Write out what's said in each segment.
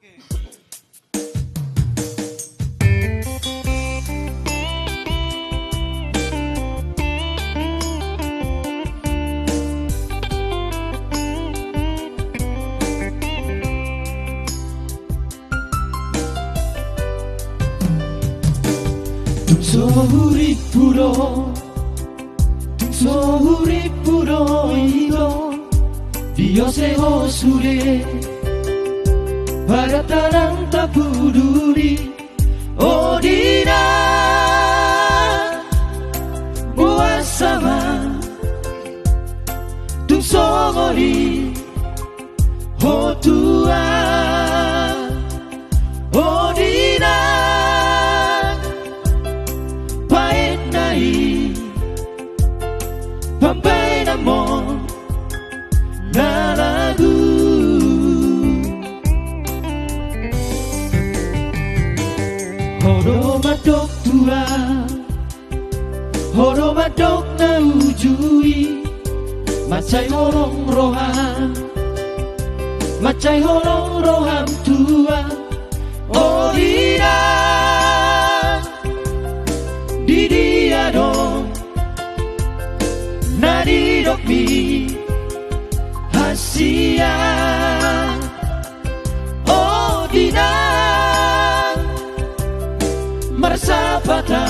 Urip puro igo Dios eho sure Harataran tak peduli Odina Buat sama Tung sogori Ho tua Odina Pahit nai Pampai namo na lagu Horomadok tua Horomadok na ujui Macai holong roham Macai holong roham tua Odina Di dia dong Nadi dokmi Hasia Odina Marsapata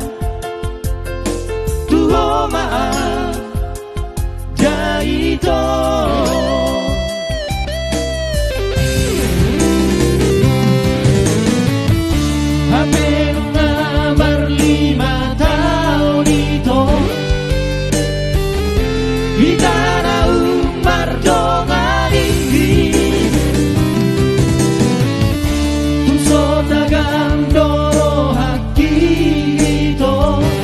Tuho maaf Jaito Hampir ngabar 5 tahun itu Itara umar dongan ini Tumso tagang doro haki itu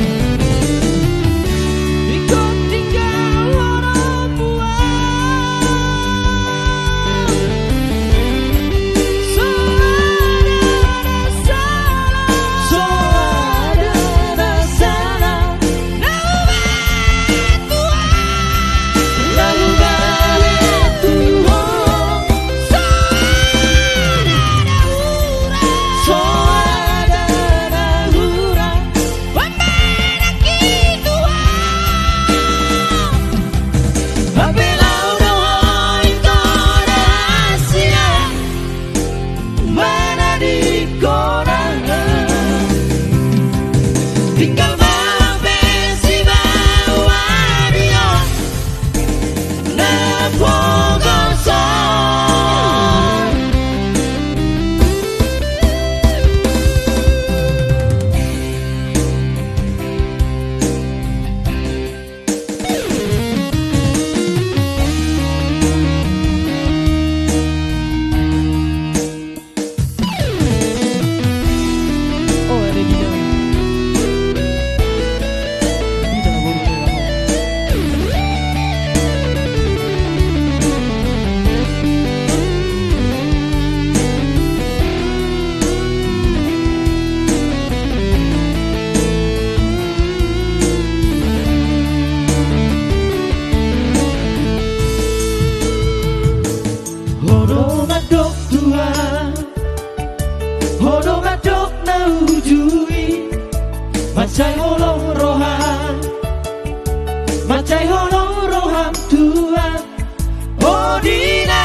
Ikut tinggal orang buah So ada salah Tinggal si bawah dia Napogosong Oh ada dia Horomadok tua Horomadok na ujui Macai holong roham Macai holong roham tua Odina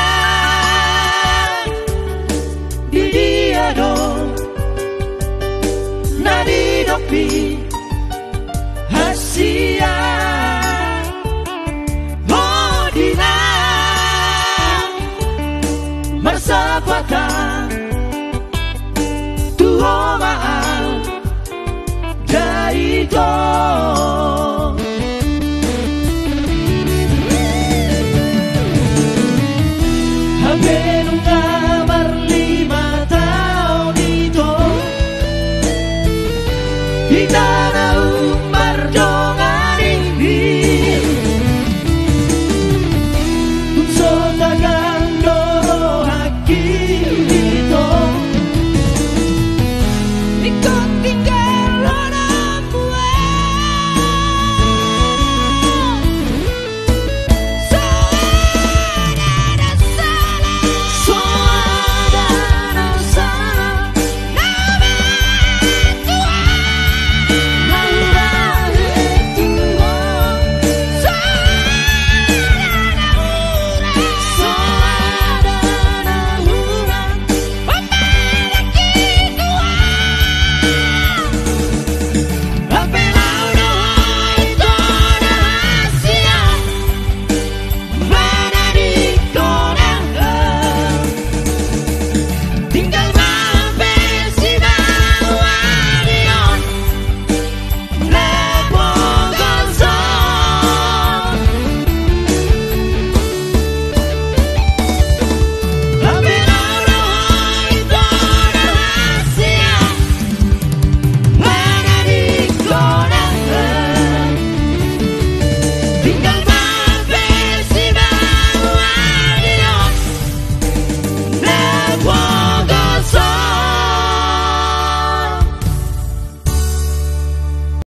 Di dia dong Nadi dokpi Hasia Odina Marsapata